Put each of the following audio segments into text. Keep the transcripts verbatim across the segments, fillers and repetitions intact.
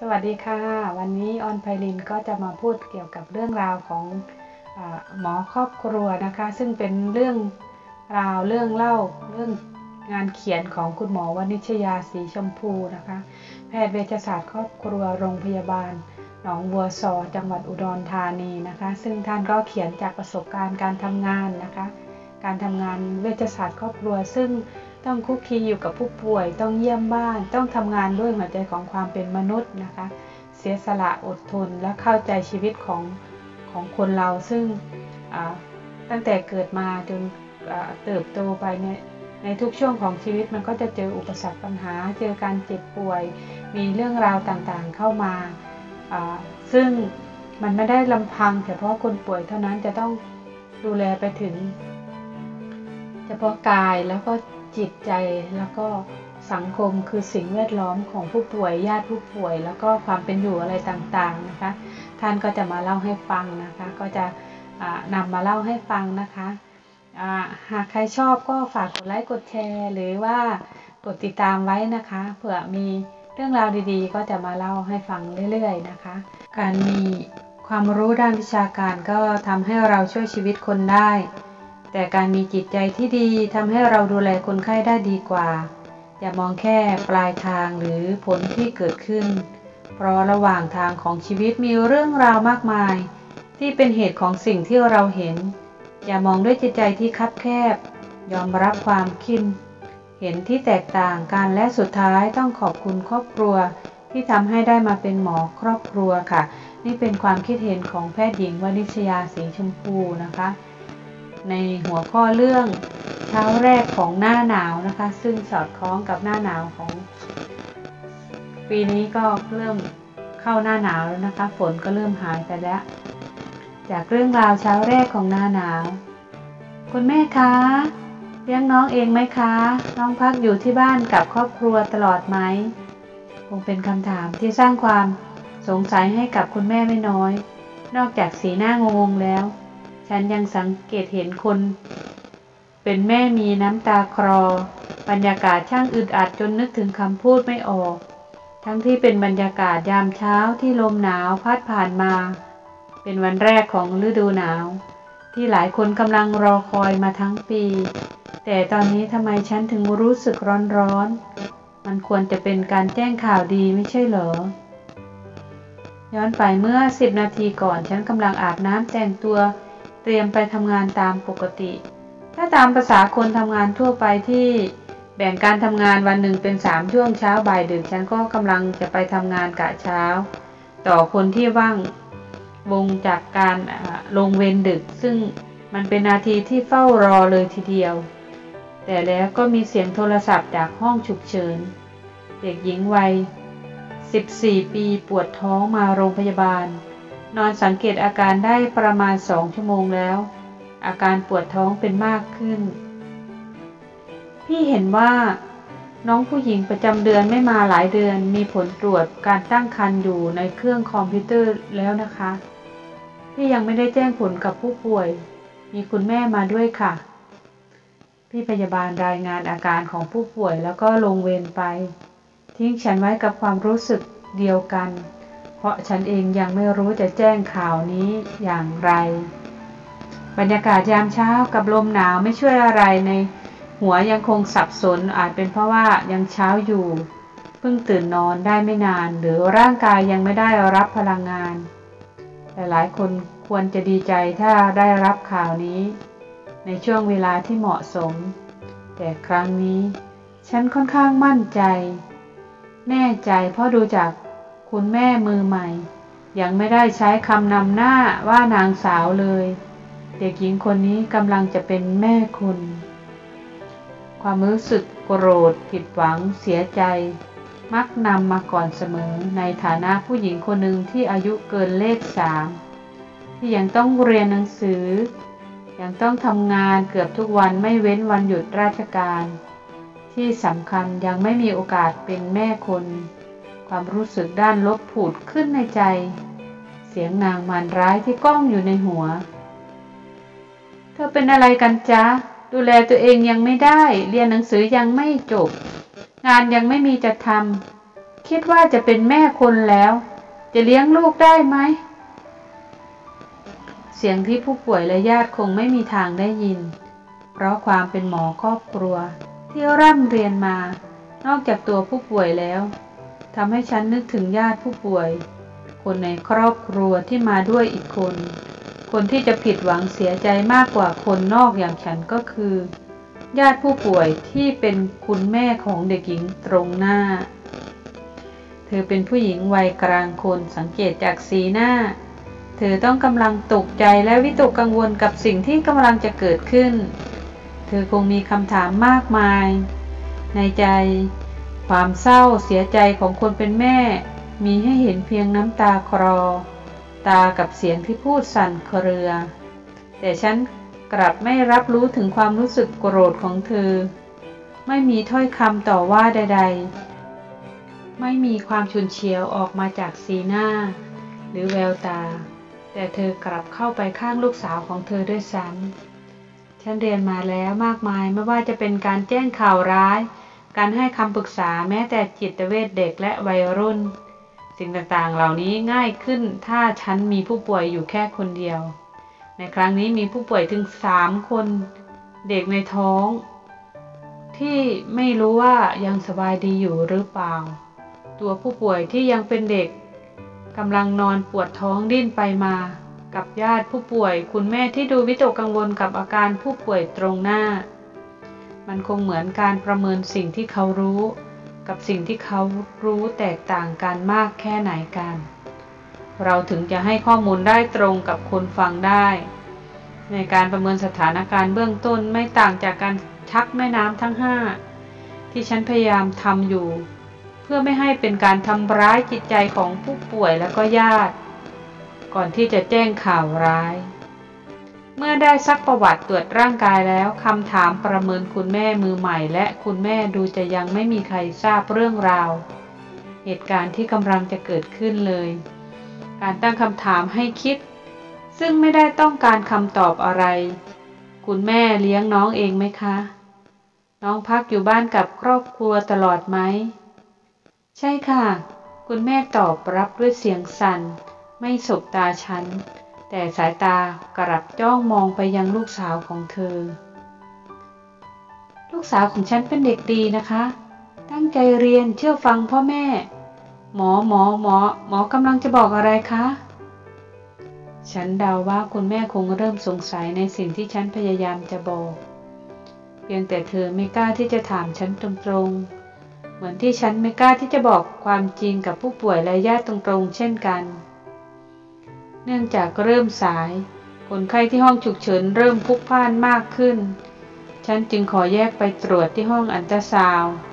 สวัสดีค่ะวันนี้ออนไพลินก็จะมาพูดเกี่ยวกับเรื่องราวของหมอครอบครัวนะคะซึ่งเป็นเรื่องราวเรื่องเล่าเรื่องงานเขียนของคุณหมอวณิชยาศรีชมพูนะคะแพทย์เวชศาสตร์ครอบครัวโรงพยาบาลหนองบัวซอจังหวัดอุดรธานีนะคะซึ่งท่านก็เขียนจากประสบการณ์การทำงานนะคะการทำงานเวชศาสตร์ครอบครัวซึ่งต้องคุกคีอยู่กับผู้ป่วยต้องเยี่ยมบ้านต้องทำงานด้วยหัวใจของความเป็นมนุษย์นะคะเสียสละอดทนและเข้าใจชีวิตของของคนเราซึ่งตั้งแต่เกิดมาจนเติบโตไปในในทุกช่วงของชีวิตมันก็จะเจออุปสรรคปัญหาเจอการเจ็บป่วยมีเรื่องราวต่างๆเข้ามาซึ่งมันไม่ได้ลำพังเฉพาะคนป่วยเท่านั้นจะต้องดูแลไปถึงเฉพาะกายแล้วก็จิตใจแล้วก็สังคมคือสิ่งแวดล้อมของผู้ป่วยญาติผู้ป่วยแล้วก็ความเป็นอยู่อะไรต่างๆนะคะท่านก็จะมาเล่าให้ฟังนะคะก็จะนำมาเล่าให้ฟังนะคะหากใครชอบก็ฝากกดไลค์กดแชร์หรือว่ากดติดตามไว้นะคะเผื่อมีเรื่องราวดีๆก็จะมาเล่าให้ฟังเรื่อยๆนะคะการมีความรู้ด้านวิชาการก็ทำให้เราช่วยชีวิตคนได้แต่การมีจิตใจที่ดีทำให้เราดูแลคนไข้ได้ดีกว่าอย่ามองแค่ปลายทางหรือผลที่เกิดขึ้นเพราะระหว่างทางของชีวิตมีเรื่องราวมากมายที่เป็นเหตุของสิ่งที่เราเห็นอย่ามองด้วยจิตใจที่คับแคบยอมรับความคิดเห็นที่แตกต่างกันและสุดท้ายต้องขอบคุณครอบครัวที่ทำให้ได้มาเป็นหมอครอบครัวค่ะนี่เป็นความคิดเห็นของแพทย์หญิงวณิชยาศรีชมพูนะคะในหัวข้อเรื่องเช้าแรกของหน้าหนาวนะคะซึ่งสอดคล้องกับหน้าหนาวของปีนี้ก็เริ่มเข้าหน้าหนาวแล้วนะคะฝนก็เริ่มหายไปแล้วจากเรื่องราวเช้าแรกของหน้าหนาวคุณแม่คะเลี้ยงน้องเองไหมคะน้องพักอยู่ที่บ้านกับครอบครัวตลอดไหมคงเป็นคำถามที่สร้างความสงสัยให้กับคุณแม่ไม่น้อยนอกจากสีหน้างงๆแล้วฉันยังสังเกตเห็นคนเป็นแม่มีน้ำตาคลอบรรยากาศช่างอึดอัดจนนึกถึงคำพูดไม่ออกทั้งที่เป็นบรรยากาศยามเช้าที่ลมหนาวพัดผ่านมาเป็นวันแรกของฤดูหนาวที่หลายคนกำลังรอคอยมาทั้งปีแต่ตอนนี้ทำไมฉันถึงรู้สึกร้อนๆมันควรจะเป็นการแจ้งข่าวดีไม่ใช่เหรอย้อนไปเมื่อสิบนาทีก่อนฉันกำลังอาบน้ำแต่งตัวเตรียมไปทำงานตามปกติถ้าตามภาษาคนทำงานทั่วไปที่แบ่งการทำงานวันหนึ่งเป็นสามช่วงเช้าบ่ายดึกฉันก็กำลังจะไปทำงานกะเช้าต่อคนที่ว่างวงจากการลงเวรดึกซึ่งมันเป็นนาทีที่เฝ้ารอเลยทีเดียวแต่แล้วก็มีเสียงโทรศัพท์จากห้องฉุกเฉินเด็กหญิงวัยสิบสี่ปีปวดท้องมาโรงพยาบาลนอนสังเกตอาการได้ประมาณสองชั่วโมงแล้วอาการปวดท้องเป็นมากขึ้นพี่เห็นว่าน้องผู้หญิงประจำเดือนไม่มาหลายเดือนมีผลตรวจการตั้งครรภ์อยู่ในเครื่องคอมพิวเตอร์แล้วนะคะพี่ยังไม่ได้แจ้งผลกับผู้ป่วยมีคุณแม่มาด้วยค่ะพี่พยาบาลรายงานอาการของผู้ป่วยแล้วก็ลงเวรไปทิ้งฉันไว้กับความรู้สึกเดียวกันเพราะฉันเองยังไม่รู้จะแจ้งข่าวนี้อย่างไรบรรยากาศยามเช้ากับลมหนาวไม่ช่วยอะไรในหัวยังคงสับสนอาจเป็นเพราะว่ายังเช้าอยู่เพิ่งตื่นนอนได้ไม่นานหรือร่างกายยังไม่ได้รับพลังงานแต่หลายคนควรจะดีใจถ้าได้รับข่าวนี้ในช่วงเวลาที่เหมาะสมแต่ครั้งนี้ฉันค่อนข้างมั่นใจแน่ใจเพราะดูจากคุณแม่มือใหม่ยังไม่ได้ใช้คำนำหน้าว่านางสาวเลยเด็กหญิงคนนี้กำลังจะเป็นแม่คุณความรู้สึกโกรธผิดหวังเสียใจมักนำมาก่อนเสมอในฐานะผู้หญิงคนหนึ่งที่อายุเกินเลขสามที่ยังต้องเรียนหนังสือยังต้องทำงานเกือบทุกวันไม่เว้นวันหยุดราชการที่สำคัญยังไม่มีโอกาสเป็นแม่คนความรู้สึกด้านลบผุดขึ้นในใจเสียงนางมารร้ายที่ก้องอยู่ในหัวเธอเป็นอะไรกันจ๊ะดูแลตัวเองยังไม่ได้เรียนหนังสือยังไม่จบงานยังไม่มีจะทคิดว่าจะเป็นแม่คนแล้วจะเลี้ยงลูกได้ไหมเสียงที่ผู้ป่วยและญาติคงไม่มีทางได้ยินเพราะความเป็นหมอครอบครัวที่ร่ำเรียนมานอกจากตัวผู้ป่วยแล้วทำให้ฉันนึกถึงญาติผู้ป่วยคนในครอบครัวที่มาด้วยอีกคนคนที่จะผิดหวังเสียใจมากกว่าคนนอกอย่างฉันก็คือญาติผู้ป่วยที่เป็นคุณแม่ของเด็กหญิงตรงหน้าเธอเป็นผู้หญิงวัยกลางคนสังเกตจากสีหน้าเธอต้องกำลังตกใจและวิตกกังวลกับสิ่งที่กำลังจะเกิดขึ้นเธอคงมีคำถามมากมายในใจความเศร้าเสียใจของคนเป็นแม่มีให้เห็นเพียงน้ำตาคลอตากับเสียงที่พูดสั่นเครือแต่ฉันกลับไม่รับรู้ถึงความรู้สึกโกรธของเธอไม่มีถ้อยคำต่อว่าใดๆไม่มีความฉุนเฉียวออกมาจากสีหน้าหรือแววตาแต่เธอกลับเข้าไปข้างลูกสาวของเธอด้วยซ้ำฉันเรียนมาแล้วมากมายไม่ว่าจะเป็นการแจ้งข่าวร้ายการให้คำปรึกษาแม้แต่จิตเวชเด็กและวัยรุ่นสิ่งต่างๆเหล่านี้ง่ายขึ้นถ้าฉันมีผู้ป่วยอยู่แค่คนเดียวในครั้งนี้มีผู้ป่วยถึงสามคนเด็กในท้องที่ไม่รู้ว่ายังสบายดีอยู่หรือเปล่าตัวผู้ป่วยที่ยังเป็นเด็กกำลังนอนปวดท้องดิ้นไปมากับญาติผู้ป่วยคุณแม่ที่ดูวิตกกังวลกับอาการผู้ป่วยตรงหน้ามันคงเหมือนการประเมินสิ่งที่เขารู้กับสิ่งที่เขารู้แตกต่างกันมากแค่ไหนกันเราถึงจะให้ข้อมูลได้ตรงกับคนฟังได้ในการประเมินสถานการณ์เบื้องต้นไม่ต่างจากการชักแม่น้ำทั้งห้าที่ฉันพยายามทำอยู่เพื่อไม่ให้เป็นการทำร้ายจิตใจของผู้ป่วยและก็ญาติก่อนที่จะแจ้งข่าวร้ายเมื่อได้ซักประวัติตรวจร่างกายแล้วคำถามประเมินคุณแม่มือใหม่และคุณแม่ดูจะยังไม่มีใครทราบเรื่องราวเหตุการณ์ที่กำลังจะเกิดขึ้นเลยการตั้งคำถามให้คิดซึ่งไม่ได้ต้องการคำตอบอะไรคุณแม่เลี้ยงน้องเองไหมคะน้องพักอยู่บ้านกับครอบครัวตลอดไหมใช่ค่ะคุณแม่ตอบรับด้วยเสียงสั่นไม่สบตาฉันแต่สายตากลับจ้องมองไปยังลูกสาวของเธอลูกสาวของฉันเป็นเด็กดีนะคะตั้งใจเรียนเชื่อฟังพ่อแม่หมอหมอหมอหมอกำลังจะบอกอะไรคะฉันเดาว่าคุณแม่คงเริ่มสงสัยในสิ่งที่ฉันพยายามจะบอกเพียงแต่เธอไม่กล้าที่จะถามฉันตรงๆเหมือนที่ฉันไม่กล้าที่จะบอกความจริงกับผู้ป่วยและญาติตรงๆเช่นกันเนื่องจากเริ่มสายคนไข้ที่ห้องฉุกเฉินเริ่มพลุกพล่านมากขึ้นฉันจึงขอแยกไปตรวจที่ห้องอัลตราซาวด์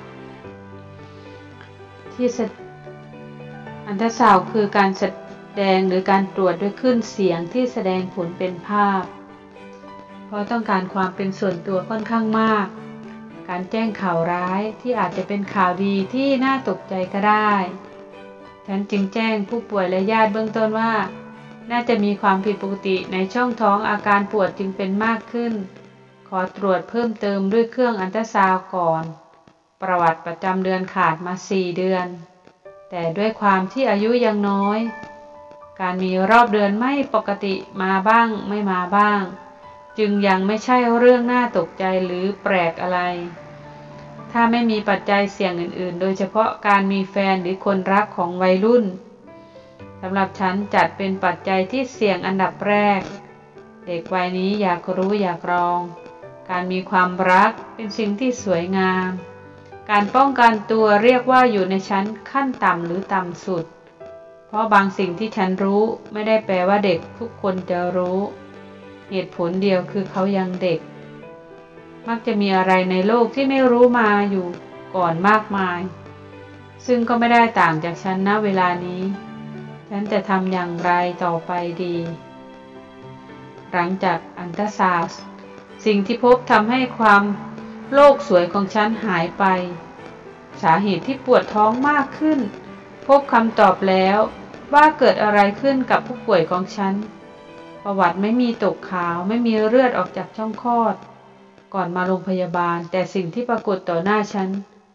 ที่อัลตราซาวด์คือการแสดงหรือการตรวจด้วยคลื่นเสียงที่แสดงผลเป็นภาพเพราะต้องการความเป็นส่วนตัวค่อนข้างมากการแจ้งข่าวร้ายที่อาจจะเป็นข่าวดีที่น่าตกใจก็ได้ฉันจึงแจ้งผู้ป่วยและญาติเบื้องต้นว่าน่าจะมีความผิดปกติในช่องท้องอาการปวดจึงเป็นมากขึ้นขอตรวจเพิ่มเติมด้วยเครื่องอัลตราซาวด์ก่อนประวัติประจำเดือนขาดมาสี่เดือนแต่ด้วยความที่อายุยังน้อยการมีรอบเดือนไม่ปกติมาบ้างไม่มาบ้างจึงยังไม่ใช่เรื่องน่าตกใจหรือแปลกอะไรถ้าไม่มีปัจจัยเสี่ยงอื่นๆโดยเฉพาะการมีแฟนหรือคนรักของวัยรุ่นสำหรับฉันจัดเป็นปัจจัยที่เสี่ยงอันดับแรกเด็กวัยนี้อยากรู้อยากลองการมีความรักเป็นสิ่งที่สวยงามการป้องกันตัวเรียกว่าอยู่ในชั้นขั้นต่ำหรือต่ำสุดเพราะบางสิ่งที่ฉันรู้ไม่ได้แปลว่าเด็กทุกคนจะรู้เหตุผลเดียวคือเขายังเด็กมักจะมีอะไรในโลกที่ไม่รู้มาอยู่ก่อนมากมายซึ่งก็ไม่ได้ต่างจากฉันณเวลานี้ฉันจะทำอย่างไรต่อไปดีหลังจากอัลตราซาวด์สิ่งที่พบทำให้ความโลกสวยของฉันหายไปสาเหตุที่ปวดท้องมากขึ้นพบคำตอบแล้วว่าเกิดอะไรขึ้นกับผู้ป่วยของฉันประวัติไม่มีตกขาวไม่มีเลือดออกจากช่องคลอดก่อนมาโรงพยาบาลแต่สิ่งที่ปรากฏต่อหน้าฉันผ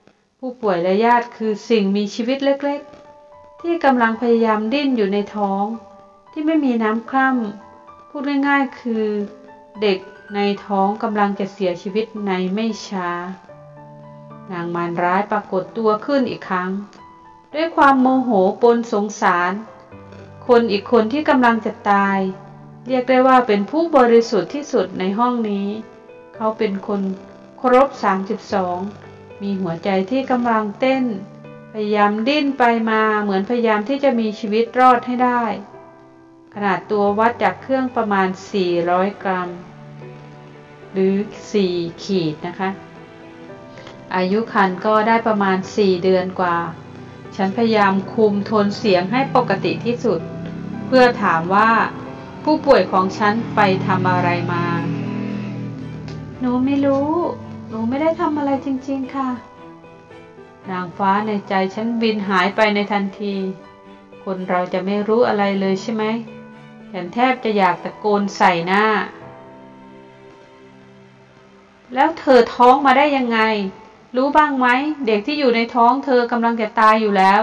ผู้ป่วยและญาติคือสิ่งมีชีวิตเล็กๆที่กำลังพยายามดิ้นอยู่ในท้องที่ไม่มีน้ำคร่ำพูดง่ายๆคือเด็กในท้องกำลังจะเสียชีวิตในไม่ช้านางมารร้ายปรากฏตัวขึ้นอีกครั้งด้วยความโมโหปนสงสารคนอีกคนที่กำลังจะตายเรียกได้ว่าเป็นผู้บริสุทธิ์ที่สุดในห้องนี้เขาเป็นคนครบสามสิบสองมีหัวใจที่กำลังเต้นพยายามดิ้นไปมาเหมือนพยายามที่จะมีชีวิตรอดให้ได้ขนาดตัววัดจากเครื่องประมาณสี่ร้อยกรัมหรือสี่ขีดนะคะอายุครรภ์ก็ได้ประมาณสี่เดือนกว่าฉันพยายามคุมโทนเสียงให้ปกติที่สุดเพื่อถามว่าผู้ป่วยของฉันไปทำอะไรมาหนูไม่รู้หนูไม่ได้ทำอะไรจริงๆค่ะนางฟ้าในใจฉันบินหายไปในทันทีคนเราจะไม่รู้อะไรเลยใช่ไหมฉันแทบจะอยากตะโกนใส่หน้าแล้วเธอท้องมาได้ยังไงรู้บ้างไหมเด็กที่อยู่ในท้องเธอกำลังจะตายอยู่แล้ว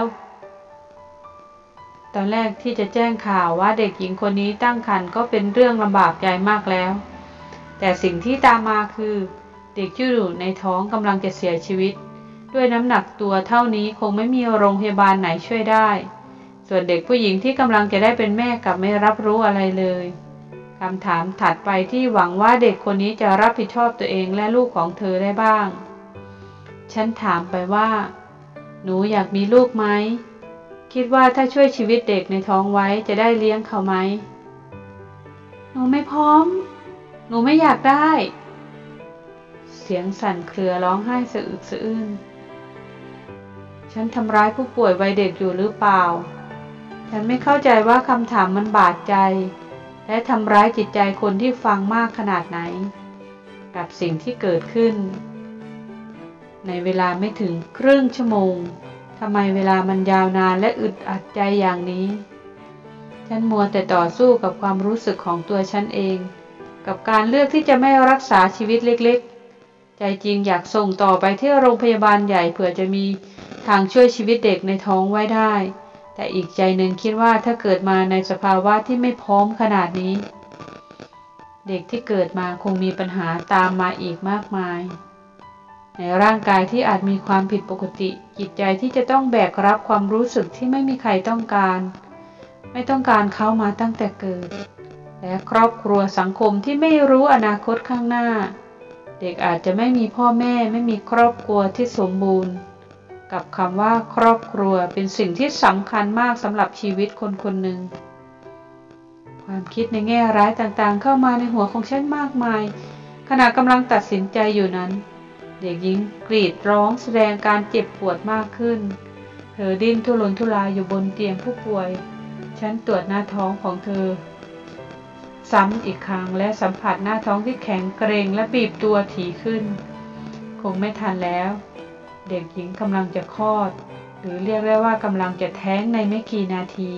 ตอนแรกที่จะแจ้งข่าวว่าเด็กหญิงคนนี้ตั้งครรภ์ก็เป็นเรื่องลำบากใจมากแล้วแต่สิ่งที่ตามมาคือเด็กที่อยู่ในท้องกำลังจะเสียชีวิตด้วยน้ำหนักตัวเท่านี้คงไม่มีโรงพยาบาลไหนช่วยได้ส่วนเด็กผู้หญิงที่กำลังจะได้เป็นแม่กลับไม่รับรู้อะไรเลยคำถามถัดไปที่หวังว่าเด็กคนนี้จะรับผิดชอบตัวเองและลูกของเธอได้บ้างฉันถามไปว่าหนูอยากมีลูกไหมคิดว่าถ้าช่วยชีวิตเด็กในท้องไว้จะได้เลี้ยงเขาไหมหนูไม่พร้อมหนูไม่อยากได้เสียงสั่นเครือร้องไห้สะอึกสะอื้นฉันทำร้ายผู้ป่วยวัยเด็กอยู่หรือเปล่าฉันไม่เข้าใจว่าคำถามมันบาดใจและทำร้ายจิตใจคนที่ฟังมากขนาดไหนกับสิ่งที่เกิดขึ้นในเวลาไม่ถึงครึ่งชั่วโมงทำไมเวลามันยาวนานและอึดอัดใจอย่างนี้ฉันมัวแต่ต่อสู้กับความรู้สึกของตัวฉันเองกับการเลือกที่จะไม่รักษาชีวิตเล็กๆใจจริงอยากส่งต่อไปที่โรงพยาบาลใหญ่เผื่อจะมีทางช่วยชีวิตเด็กในท้องไว้ได้แต่อีกใจหนึ่งคิดว่าถ้าเกิดมาในสภาวะที่ไม่พร้อมขนาดนี้เด็กที่เกิดมาคงมีปัญหาตามมาอีกมากมายในร่างกายที่อาจมีความผิดปกติจิตใจที่จะต้องแบกรับความรู้สึกที่ไม่มีใครต้องการไม่ต้องการเขามาตั้งแต่เกิดและครอบครัวสังคมที่ไม่รู้อนาคตข้างหน้าเด็กอาจจะไม่มีพ่อแม่ไม่มีครอบครัวที่สมบูรณ์กับคำว่าครอบครัวเป็นสิ่งที่สำคัญมากสำหรับชีวิตคนคนหนึ่งความคิดในแง่ร้ายต่างๆเข้ามาในหัวของฉันมากมายขณะกำลังตัดสินใจอยู่นั้นเด็กหญิงกรีดร้องแสดงการเจ็บปวดมากขึ้นเธอดิ้นทุรนทุรายอยู่บนเตียงผู้ป่วยฉันตรวจหน้าท้องของเธอซ้ำอีกครั้งและสัมผัสหน้าท้องที่แข็งเกร็งและบีบตัวถี่ขึ้นคงไม่ทันแล้วเด็กหญิงกำลังจะคลอดหรือเรียกได้ว่ากำลังจะแท้งในไม่กี่นาที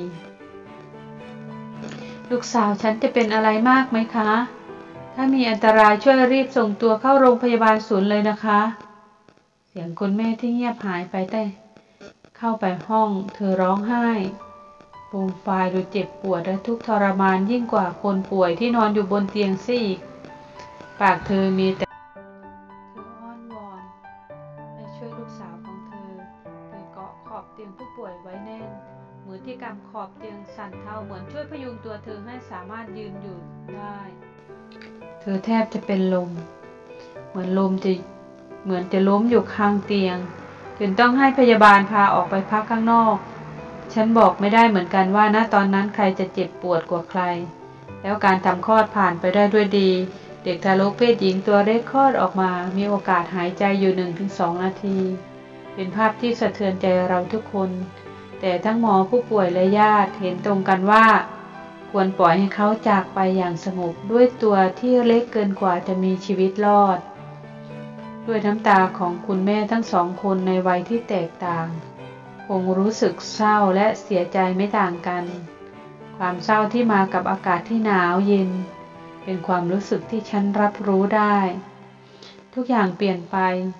ลูกสาวฉันจะเป็นอะไรมากไหมคะถ้ามีอันตรายช่วยรีบส่งตัวเข้าโรงพยาบาลศูนย์เลยนะคะเสียงคุณแม่ที่เงียบหายไปแต่เข้าไปห้องเธอร้องไห้ปูมฟายดูเจ็บปวดและทุกข์ทรมานยิ่งกว่าคนป่วยที่นอนอยู่บนเตียงซะอีกปากเธอมีแต่เธออ้อนวอนให้ช่วยลูกสาวของเธอเธอเกาะขอบเตียงผู้ป่วยไว้แน่นมือที่กำขอบเตียงสั่นเทาเหมือนช่วยพยุงตัวเธอให้สามารถยืนอยู่ได้เธอแทบจะเป็นลมเหมือนลมจะเหมือนจะล้มอยู่ข้างเตียงจนต้องให้พยาบาลพาออกไปพักข้างนอกฉันบอกไม่ได้เหมือนกันว่าณตอนนั้นใครจะเจ็บปวดกว่าใครแล้วการทำคลอดผ่านไปได้ด้วยดีเด็กทารกเพศหญิงตัวเล็กคลอดออกมามีโอกาสหายใจอยู่ หนึ่งถึงสอง นาทีเป็นภาพที่สะเทือนใจเราทุกคนแต่ทั้งหมอผู้ป่วยและญาติเห็นตรงกันว่าควรปล่อยให้เขาจากไปอย่างสงบด้วยตัวที่เล็กเกินกว่าจะมีชีวิตรอดด้วยน้ำตาของคุณแม่ทั้งสองคนในวัยที่แตกต่างคงรู้สึกเศร้าและเสียใจไม่ต่างกันความเศร้าที่มากับอากาศที่หนาวเย็นเป็นความรู้สึกที่ฉันรับรู้ได้ทุกอย่างเปลี่ยนไป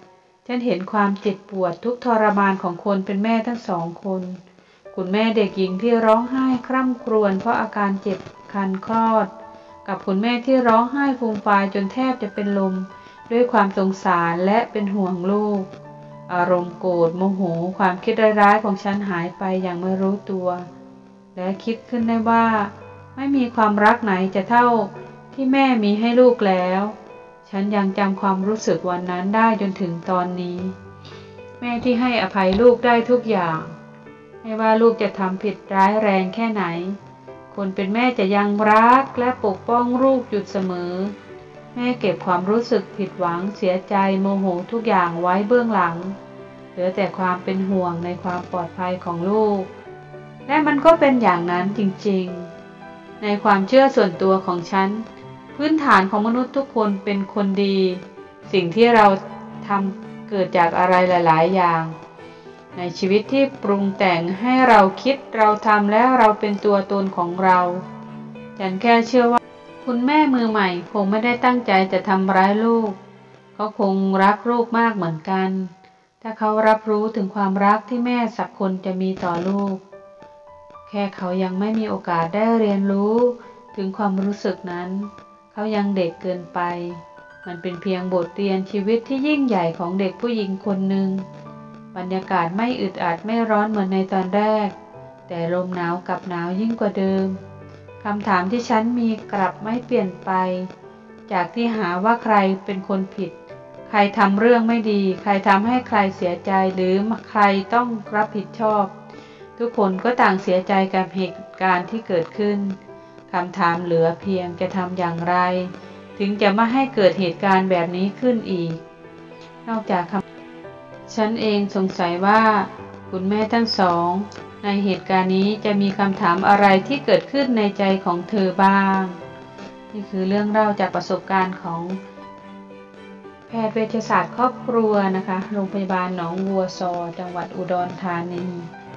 ฉันเห็นความเจ็บปวดทุกทรมานของคนเป็นแม่ทั้งสองคนคุณแม่เด็กหญิงที่ร้องไห้คร่ำครวญเพราะอาการเจ็บคันคลอดกับคุณแม่ที่ร้องไห้ฟูมฟายจนแทบจะเป็นลมด้วยความสงสารและเป็นห่วงลูกอารมณ์โกรธโมโหความคิดร้ายๆของฉันหายไปอย่างไม่รู้ตัวและคิดขึ้นได้ว่าไม่มีความรักไหนจะเท่าที่แม่มีให้ลูกแล้วฉันยังจำความรู้สึกวันนั้นได้จนถึงตอนนี้แม่ที่ให้อภัยลูกได้ทุกอย่างไม่ว่าลูกจะทำผิดร้ายแรงแค่ไหนคนเป็นแม่จะยังรักและปกป้องลูกอยู่เสมอแม่เก็บความรู้สึกผิดหวังเสียใจโมโหทุกอย่างไว้เบื้องหลังเหลือแต่ความเป็นห่วงในความปลอดภัยของลูกและมันก็เป็นอย่างนั้นจริงๆในความเชื่อส่วนตัวของฉันพื้นฐานของมนุษย์ทุกคนเป็นคนดีสิ่งที่เราทำเกิดจากอะไรหลายๆอย่างในชีวิตที่ปรุงแต่งให้เราคิดเราทำแล้วเราเป็นตัวตนของเราฉันแค่เชื่อว่าคุณแม่มือใหม่คงไม่ได้ตั้งใจจะทำร้ายลูกเขาคงรักลูกมากเหมือนกันถ้าเขารับรู้ถึงความรักที่แม่สักคนจะมีต่อลูกแค่เขายังไม่มีโอกาสได้เรียนรู้ถึงความรู้สึกนั้นเขายังเด็กเกินไปมันเป็นเพียงบทเรียนชีวิตที่ยิ่งใหญ่ของเด็กผู้หญิงคนหนึ่งบรรยากาศไม่อึดอัดไม่ร้อนเหมือนในตอนแรกแต่ลมหนาวกับหนาวยิ่งกว่าเดิมคำถามที่ฉันมีกลับไม่เปลี่ยนไปจากที่หาว่าใครเป็นคนผิดใครทำเรื่องไม่ดีใครทำให้ใครเสียใจหรือใครต้องรับผิดชอบทุกคนก็ต่างเสียใจกับเหตุการณ์ที่เกิดขึ้นคำถามเหลือเพียงจะทำอย่างไรถึงจะไม่ให้เกิดเหตุการณ์แบบนี้ขึ้นอีกนอกจากคำฉันเองสงสัยว่าคุณแม่ทั้งสองในเหตุการณ์นี้จะมีคำถามอะไรที่เกิดขึ้นในใจของเธอบ้างนี่คือเรื่องเล่าจากประสบการณ์ของแพทย์เวชศาสตร์ครอบครัวนะคะโรงพยาบาลหนองวัวซอจังหวัดอุดรธานี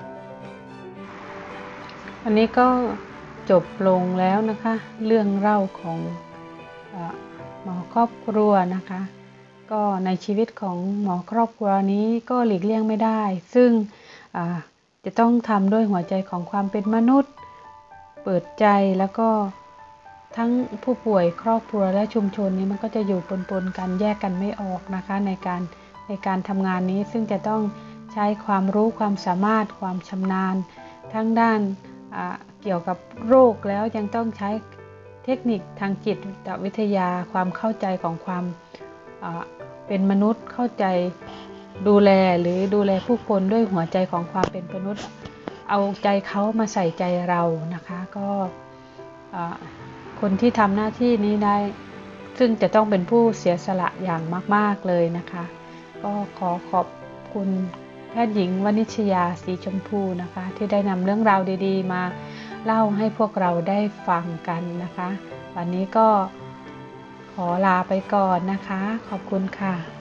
อันนี้ก็จบลงแล้วนะคะเรื่องเล่าของหมอครอบครัวนะคะก็ในชีวิตของหมอครอบครัวนี้ก็หลีกเลี่ยงไม่ได้ซึ่งจะต้องทำด้วยหัวใจของความเป็นมนุษย์เปิดใจแล้วก็ทั้งผู้ป่วยครอบครัวและชุมชนนี้มันก็จะอยู่ปนๆกันแยกกันไม่ออกนะคะในการในการทำงานนี้ซึ่งจะต้องใช้ความรู้ความสามารถความชำนาญทั้งด้านเกี่ยวกับโรคแล้วยังต้องใช้เทคนิคทางจิตวิทยาความเข้าใจของความเป็นมนุษย์เข้าใจดูแลหรือดูแลผู้คนด้วยหัวใจของความเป็นมนุษย์เอาใจเขามาใส่ใจเรานะคะก็คนที่ทำหน้าที่นี้ได้ซึ่งจะต้องเป็นผู้เสียสละอย่างมากๆเลยนะคะก็ขอขอบคุณแพทย์หญิงวณิชยาสีชมพูนะคะที่ได้นำเรื่องราวดีๆมาเล่าให้พวกเราได้ฟังกันนะคะวันนี้ก็ขอลาไปก่อนนะคะขอบคุณค่ะ